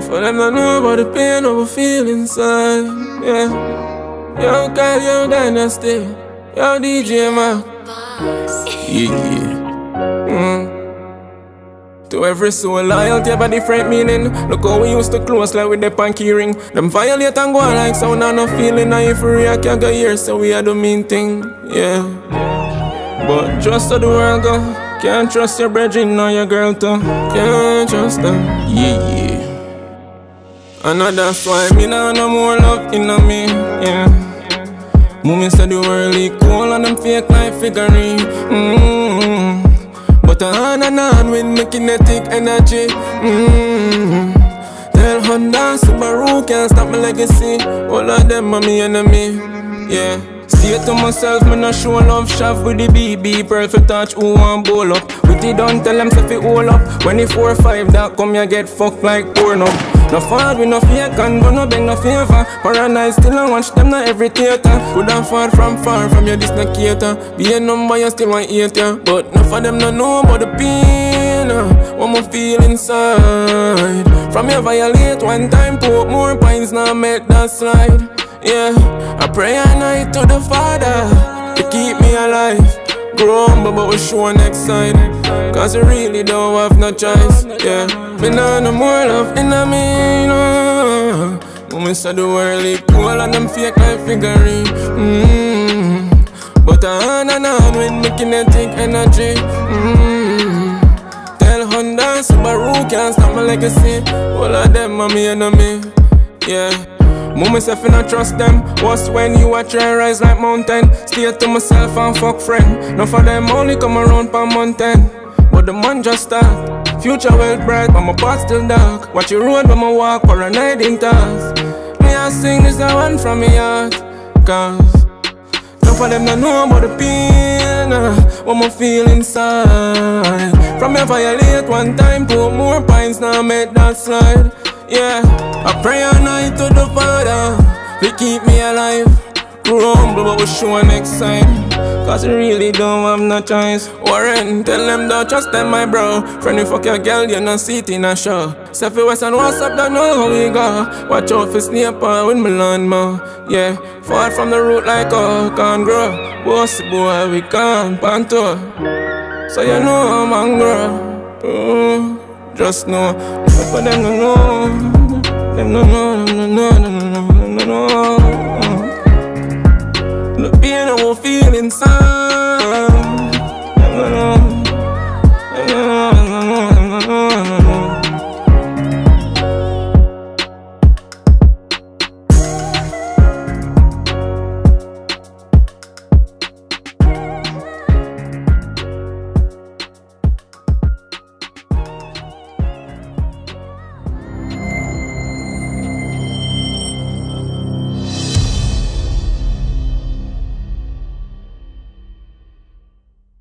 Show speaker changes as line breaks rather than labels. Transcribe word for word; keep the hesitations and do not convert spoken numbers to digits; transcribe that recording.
For them to know about the pain I will feel inside. Yeah. Yo, Kyle, yo, Dynasty. Yo, D J, man. Yeah, yeah. Mm. To every soul, loyalty have a different meaning. Look how we used to close like with the panky ring. Them violate and go on like sound and no feeling. And if we react, you go here, so we are the mean thing. Yeah. But trust to the world go. Can't trust your brethren or your girl too. Can't trust them. Yeah, yeah. And that's why me nah no more love in me. Yeah. Moments of the world equal and them fake like figurine. Mm-hmm. But I hand and hand with my kinetic energy. Mm-hmm. Tell Honda, Subaru can't stop my legacy. All of them are me enemy. Yeah. Say to myself, me no show love shove with the B B. Perfect touch, who want bowl up. With it done, tell them to hold up. When the four five that come, you get fucked like porn up. No fault with no fake and but no beg no favor. Paranoid still I watch them not every theater. Could have fought from far from your dislocator. Be a number you still want hate ya. But none of them no know about the pain uh, what me feel inside. From you violate one time, put more pines now make that slide. Yeah, I pray at night to the Father to keep me alive. Grumble but we show next side. Cause I really don't have no choice. Yeah, me nah no more love in a me, no. Moments of the world equal and them fake like figurine. Mm-hmm. But I hand and hand with my kinetic energy. Mm-hmm. Tell Honda, Subaru can't stop my legacy. All of them are me enemy. Yeah. Move myself and I trust them. What's when you a try rise like mountain? Stay to myself and fuck friend. None for them only come around per mountain. But the man just start. Future well bright, but my path still dark. Watch your road when I walk for a night in task. Me I sing this the one from me heart. Cause none for them don't know about the pain uh, what I feel inside. From me violate one time, put more pines now make that slide. Yeah, I pray all night to the Father to keep me alive. Rumble but we show next time. Cause I really don't have no choice. Warren, tell them don't trust them my bro. Friendly fuck your girl, you no see it in a show. Selfie West and WhatsApp don't know how we go. Watch out for sniper with my lawnmower. Yeah, far from the root like oh, can't grow. Bossy boy, we can't panto. So you know I'm hungry. Mm. Just know, for them no know, them no know, them no know, them no know, them no know. The pain I will feel inside.